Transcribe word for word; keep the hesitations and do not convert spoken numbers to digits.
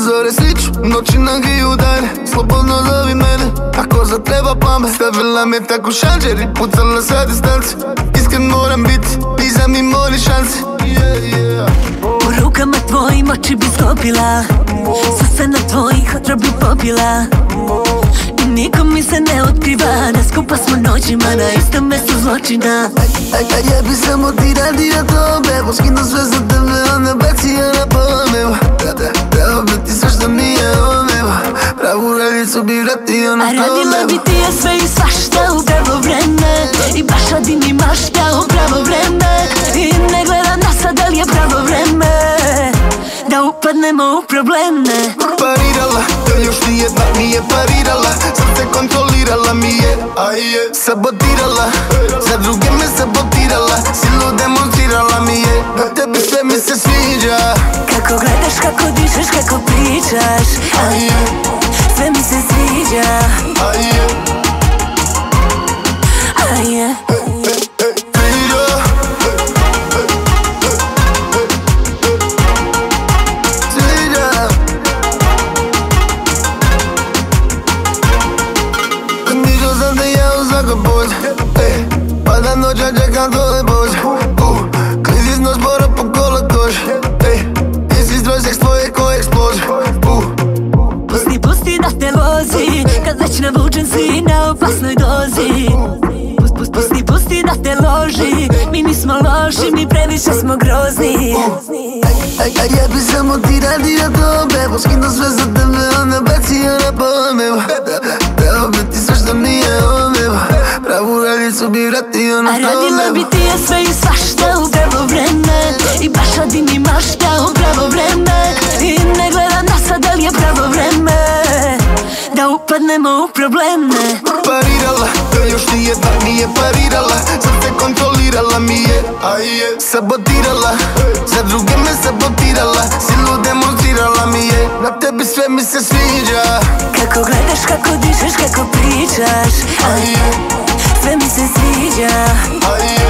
zore sviću, noći nam griju dane. Slobodno zovi mene, ako zatreba pamet. Stavila me tako šanđer i pucala sa distance. Iskren moram biti, nisam imao ni šanse. U rukama tvojim oči bi skopila, srce na tvojih otrov bi popila. I nikom mi se ne otkriva, da skupa smo noćima na istom mestu zločina. A jebi samo ti radi na tome, poskinu sve za tebe, onda baci ja na pomeva. Treba biti sve što nije omeva, pravu radicu bi vratio na tome. A radila bi ti je sve i svašta u pravo vreme, i baš radi mi mašta u pravo vreme. I ne gledam na sad, ali je pravo vreme da upadnemo u probleme. Parirala, to još nijedna nije parirala. Srce kontrolirala mi je, a je sabotirala. Za druge me sabotirala, silu demonstrirala mi je. Na tebi sve mi se sviđa, kako gledaš, kako dišeš, kako pričaš, a je sve mi se sviđa, a je a je. Pada noć, ja čekam tvoj Bože. Klizi nos bora po kola kože. Isti stroj seks tvoje ko eksplože. Pusti, pusti da te vozi, kad već navučen si na opasnoj dozi. Pusti, pusti, pusti da te loži, mi nismo loši, mi previše smo grozni. A jebi samo ti radi na tome, poskinu sve za tebe, onda baci ja na pomeva. Treba biti sve što nije omeva, pravu radicu bi vratio na tome. A radila bi ti je sve i svašta u pravo vreme, i baš radi mi mašta u pravo vreme. I ne gledam na sad, ali je pravo vreme da upadnemo u probleme. Parirala, to još nijedna nije parirala. Srce kontrolirala mi je, a je sabotirala. Za druge me sabotirala, silu demonstrirala mi je. Na tebi sve mi se sviđa, kako gledaš, kako dišeš, kako pričaš, a je sve mi se sviđa, a je